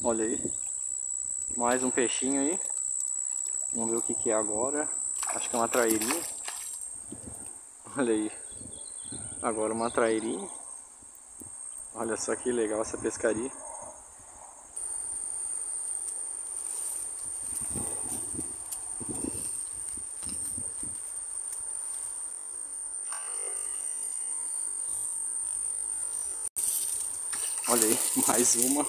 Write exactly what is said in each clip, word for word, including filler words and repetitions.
Olha aí. Mais um peixinho aí. Vamos ver o que que é agora. Acho que é uma trairinha. Olha aí. Agora uma trairinha. Olha só que legal essa pescaria. Olha aí, mais uma.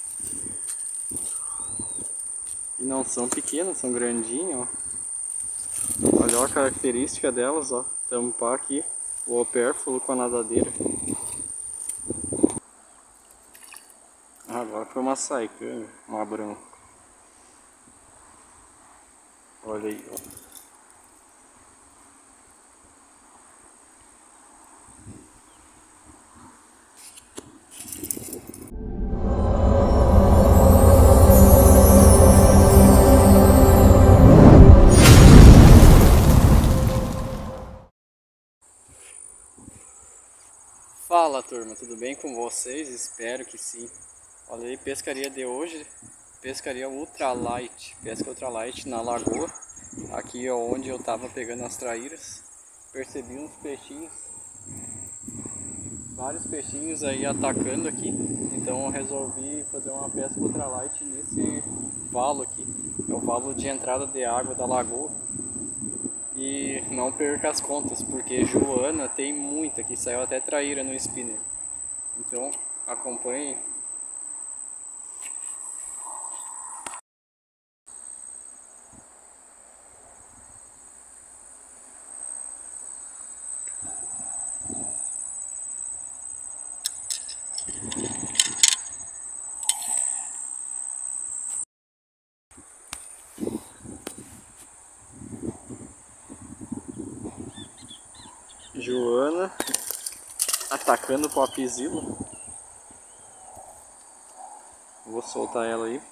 E não são pequenas, são grandinhas, ó. Olha a característica delas, ó. Tampar aqui o opérfolo com a nadadeira. Agora foi uma saicanga, uma branca. Olha aí, ó. Fala turma, tudo bem com vocês? Espero que sim. Olha aí, pescaria de hoje, pescaria ultralight, pesca ultralight na lagoa. Aqui é onde eu tava pegando as traíras. Percebi uns peixinhos, vários peixinhos aí atacando aqui. Então eu resolvi fazer uma pesca ultralight nesse valo aqui. É o valo de entrada de água da lagoa. E não perca as contas, porque Joana tem muita, que saiu até traíra no spinner. Então acompanhe. Joana atacando o popzilla. Vou soltar ela aí.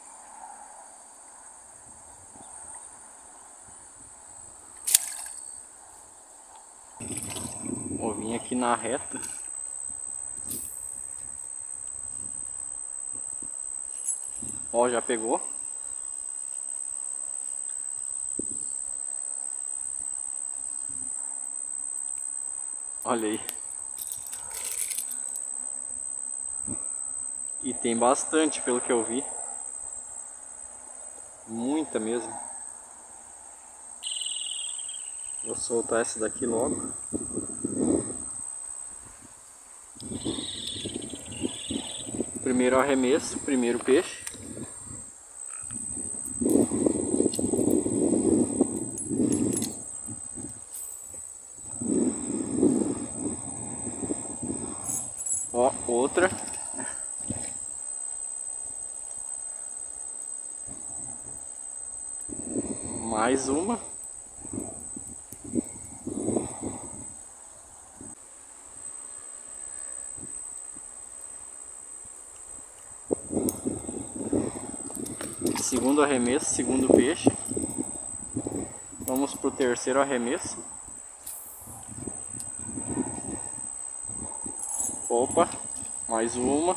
Vou vir aqui na reta. Ó, já pegou. Olha aí. E tem bastante, pelo que eu vi. Muita mesmo. Vou soltar essa daqui logo. Primeiro arremesso, primeiro peixe. Ó, outra. Mais uma. Segundo arremesso, segundo peixe. Vamos pro terceiro arremesso. Opa, mais uma.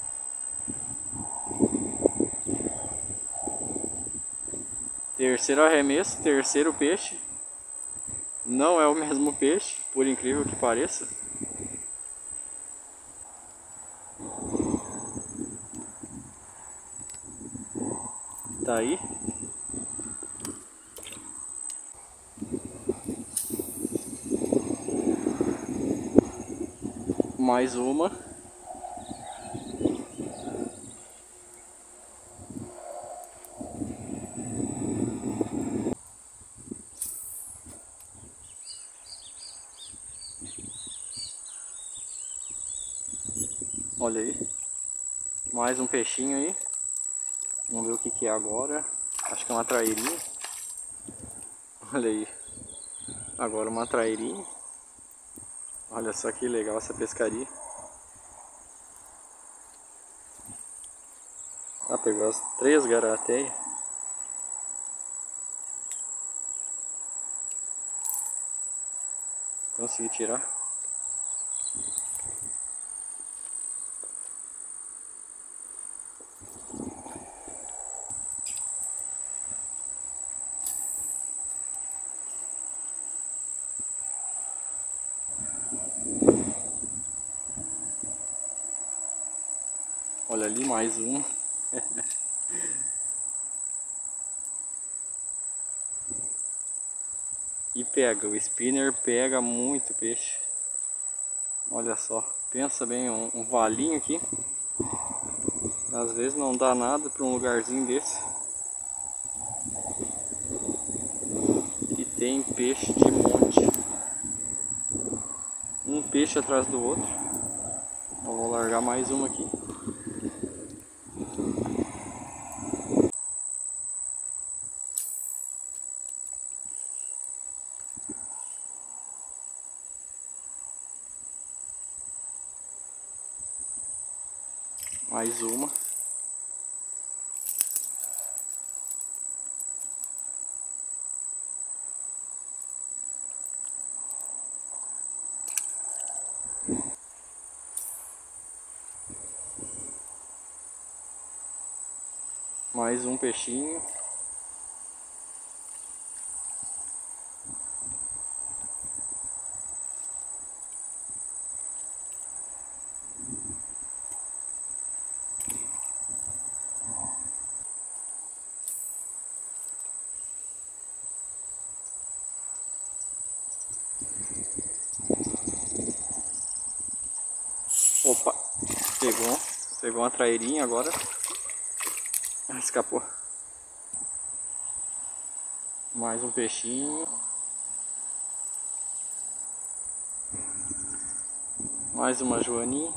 Terceiro arremesso, terceiro peixe. Não é o mesmo peixe, por incrível que pareça. Tá aí. Mais uma. Olha aí. Mais um peixinho aí. Vamos ver o que que é agora. Acho que é uma trairinha. Olha aí. Agora uma trairinha. Olha só que legal essa pescaria. Ah, pegou as três garateias. Consegui tirar. Olha ali, mais um. E pega, o spinner pega muito peixe. Olha só, pensa bem, um, um valinho aqui. Às vezes não dá nada para um lugarzinho desse. E tem peixe de monte. Um peixe atrás do outro. Eu vou largar mais uma aqui. Mais uma. Mais um peixinho. Opa, pegou, pegou uma trairinha agora. Ah, escapou. Mais um peixinho. Mais uma joaninha.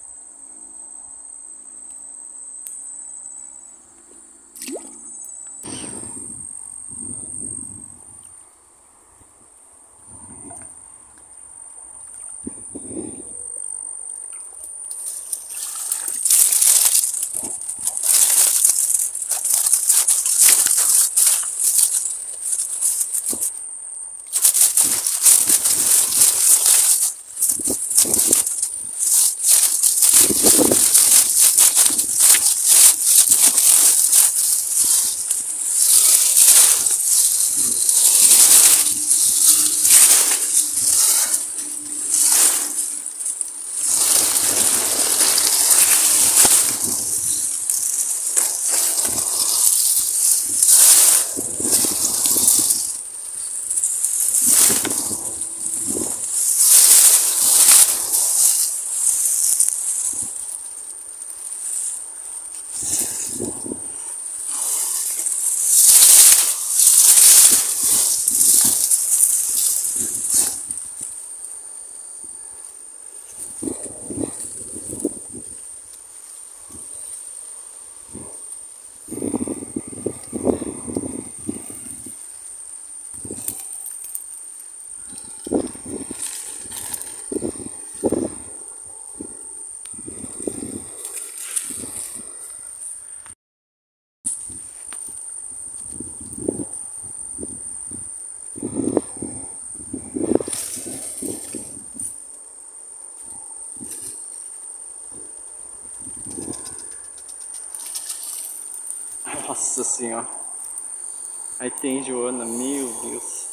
Nossa senhora. Aí tem Joana, meu Deus.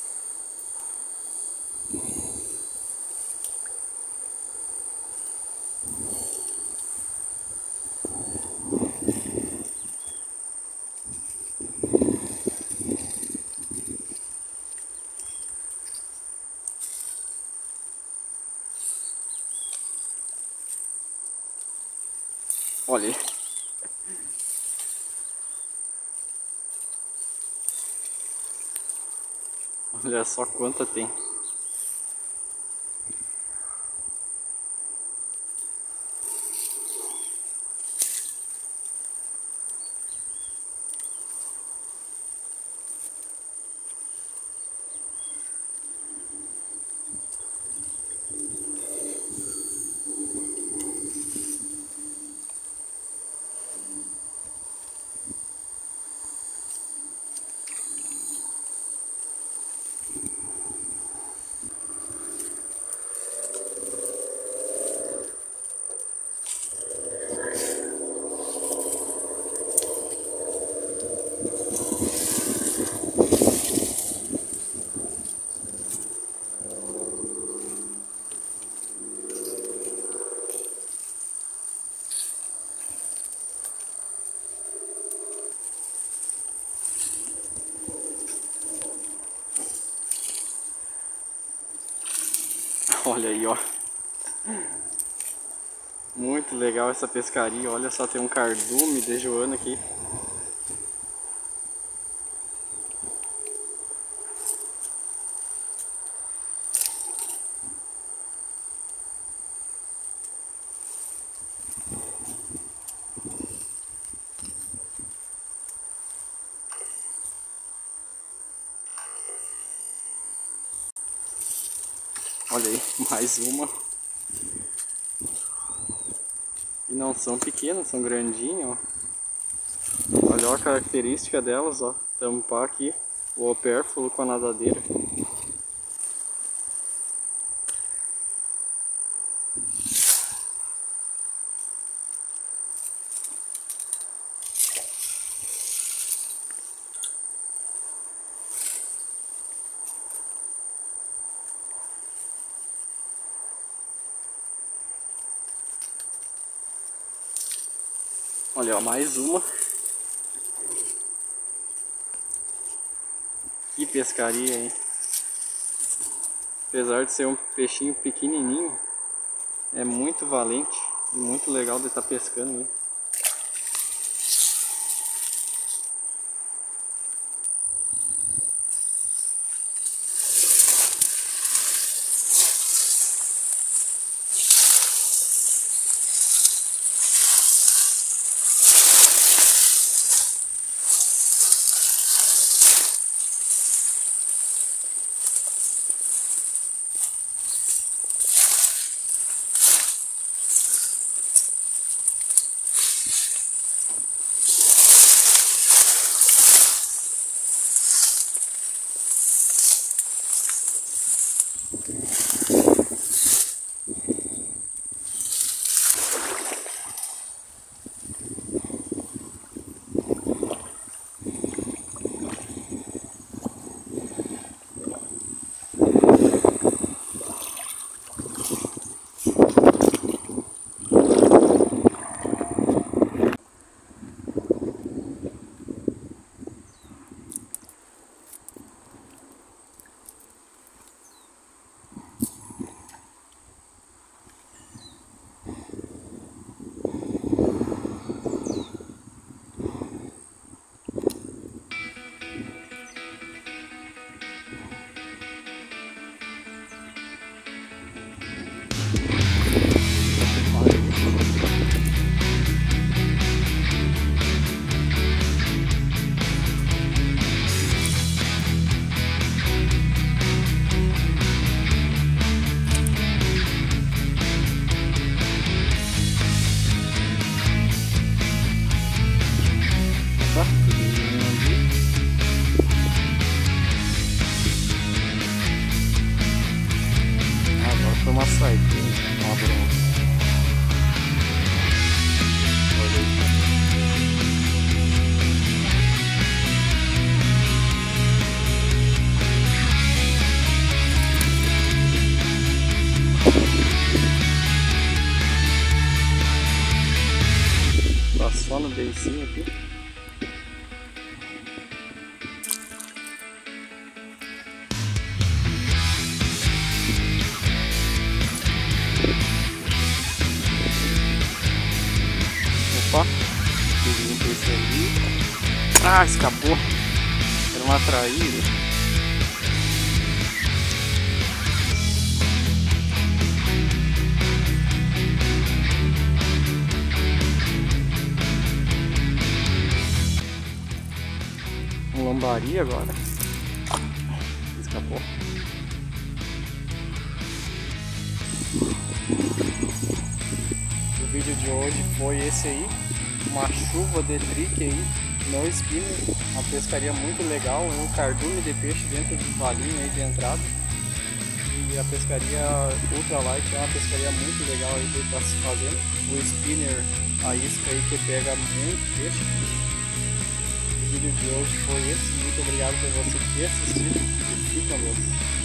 Olha aí. Olha só quanta tem. Olha aí, ó. Muito legal essa pescaria. Olha só, tem um cardume de Joana aqui. Olha aí, mais uma. E não são pequenas, são grandinhas, ó. Olha a característica delas, ó. Tampar aqui o opérfolo com a nadadeira. Olha, ó, mais uma. Que pescaria, hein? Apesar de ser um peixinho pequenininho, é muito valente e muito legal de estar pescando, hein? Foi uma saidinha, uma bronze. Olha aí. Tá só no beicinho aqui. Opa, peguei um peixe ali. Ah, escapou. Era uma traíra. Um lambari agora. Escapou. O vídeo de hoje foi esse aí, uma chuva de drique aí, no spinner, uma pescaria muito legal, um cardume de peixe dentro do valinho aí de entrada. E a pescaria ultralight é uma pescaria muito legal aí que está se fazendo. O spinner, a isca aí que pega muito peixe. O vídeo de hoje foi esse, muito obrigado por você ter assistido e fique com Deus.